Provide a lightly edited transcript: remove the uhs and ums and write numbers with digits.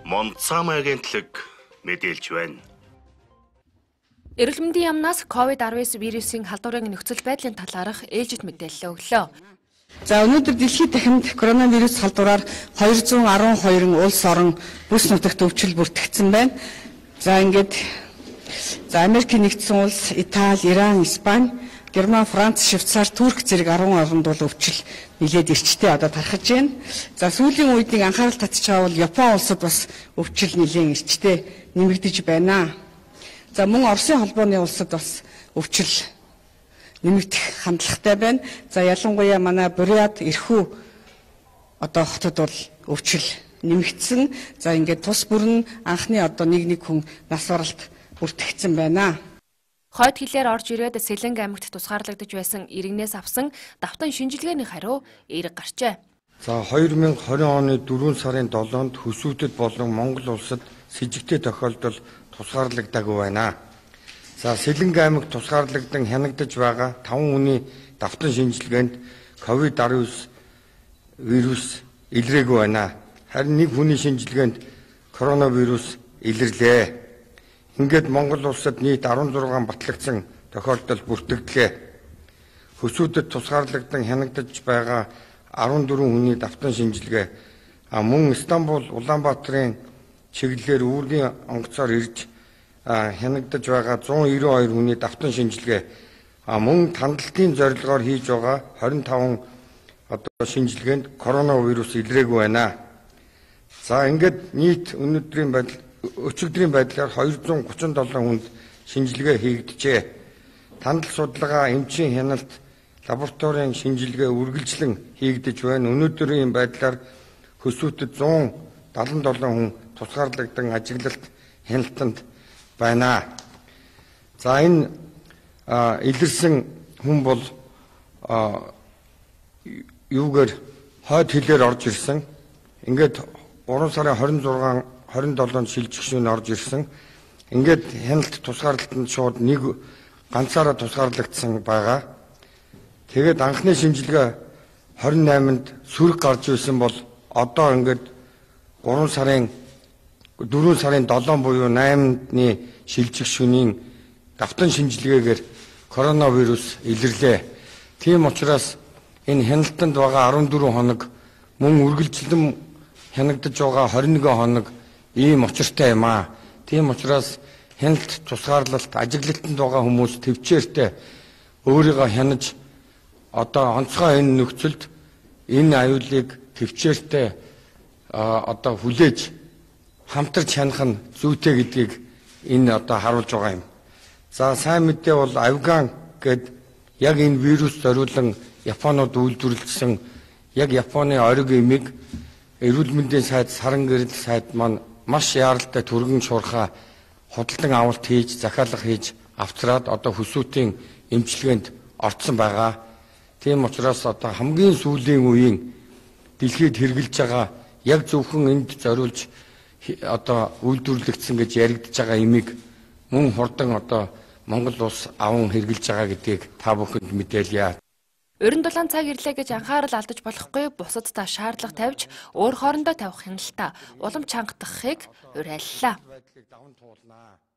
Монцам агентлаг мэдээлж байна. Эрүүл мэндийн яамнаас COVID-19 вирусын халдварын нөхцөл байдлын талаарх ээлжид мэдээлэл өглөө. За өнөөдөр дэлхийд дахинд коронавирус халдвараар 212 улс орон бүс нутагт өвчл бүртгэгдсэн байна. За Америкийн нэгдсэн улс, Итали, Иран, Испани, Герман, Франц, Швейцар, Турк зэрэг 10 орнд бол өвчл нэлээд эрчтэй одоо тархаж байна. За сүүлийн үед нэг анхаарал татчих авал Япон улсад бас өвчл нэлээд эрчтэй нэмэгдэж байна. За мөн Оросын холбооны улсад бас өвчл нэмэгдэх хандлагатай байна. За ялангуяа манай Бурят, Ирхүү одоо хотод бол өвчл нэмэгдсэн. За тус бүр нь анхны одоо нэг хүн нас баралт бүртгэгдсэн байна. Хойд хилээр орж ирээд Сэлэнг аймагт тусгаарлагдаж байсан иргэнээс авсан давтан шинжилгээний хариу эерэг гарчээ. За 2020 оны 4 сарын 7-нд Хөсөөдөд болон Монгол улсад с ижигтэй тохиолдол тусгаарлагдаагүй байна. За Сэлэнг аймагт тусгаарлагдсан хянагдаж байгаа 5 хүний давтан шинжилгээнд COVID-19 вирус илрээгүй байна. Харин нэг хүний шинжилгээнд коронавирус илэрлээ. Ингээд Монгол улсад нийт 16 батлагдсан тохиолдол бүртгэгдлээ. Хөсөөдөд тусгаарлагдсан хянагдаж байгаа 14 хүний давтан шинжилгээ мөн Стамбул, Улаанбаатарын чиглэлээр үүргийн онгоцоор ирж хянагдаж байгаа 192 хүний давтан шинжилгээ мөн тандалтын зорилгоор хийж байгаа 25 одоо шинжилгээнд коронавирус илрээгүй байна. За ингээд нийт өчигдрийн байдлаар 237 хүнд шинжилгээ хийгджээ. Тандал судалгаа, эмчийн хяналт, лабораторийн шинжилгээ үргэлжлэн хийгдэж байна. Өнөөдрийн байдлаар Хөсөөдөд 177 хүн тусгаарлагдсан ажиглалт хяналтанд байна. За энэ илэрсэн хүн бол хойд хилээр орж ирсэн. Ингээд 3 сарын 27-нд шилжигчнүүд орж ирсэн. Ингээд хяналт тусгаарлалтанд шууд нэг ганцаараа тусгаарлагдсан байгаа. Тэгээд анхны шинжилгээ 28-нд сүрэг гарч ирсэн бол одоо ингээд 4 сарын 7 буюу 8-ны шилжигчнийн давтан шинжилгээгээр коронавирус илэрлээ. Тийм учраас энэ хяналтанд байгаа 14 хоног мөн үргэлжлэн хянагдаж байгаа 21 хоног ийм учиртай юм аа. Тийм учраас хяналт тусгаарлалт ажиглалтанд байгаа хүмүүс төвчээртэй өөрийгөө хянаж одоо онцгой энэ нөхцөлд энэ аюулыг төвчээртэй одоо хүлээж хамтарч хянах нь зүйтэй гэдгийг энэ одоо харуулж байгаа юм. За сайн мэдээ бол Афган гэд яг энэ вирус зориулан Японууд үйлдвэрлэсэн яг Японы ориг эмийг эрүүл мэндийн сайд саран гэрэл сайд маань маш яаралтай түргэн шуурхаа худалдан авалт хийж, захиалга хийж авчраад одоо Хөсөөдийн эмчилгээнд орцсон байгаа. Тийм учраас одоо хамгийн сүүлийн үеийн дэлхийд хэрэгжилж байгаа яг зөвхөн энд зориулж одоо үйлдвэрлэгдсэн гэж яригдж байгаа эмийг мөн хурдан одоо Монгол улс аван хэрэгжилж байгаа гэдгийг та бүхэнд мэдээлье. Өрн дулаан цаг ирлээ гэж анхаарал алдаж болохгүй, бусад та шаардлага тавьж өөр хоорондоо тавих хяналтаа улам чангадахыг уриаллаа.